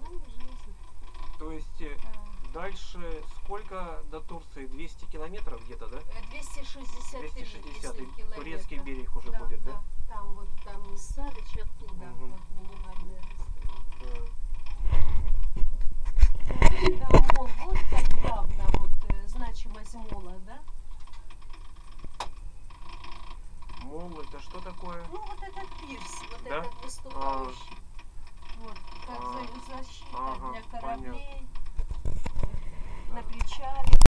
Ну, жизнь. То есть дальше сколько до Турции? 200 километров где-то, да? 263 260, и километра. турецкий берег уже Да, будет, да? Там вот там Савич оттуда, Мгм. вот минимальное расстояние. А, Да, мол, вот как явно вот значимость мола, да? Мол, это что такое? Ну вот этот пирс, вот Да? этот выступающий. Вот, как защита Ага, для кораблей понятно. на причале.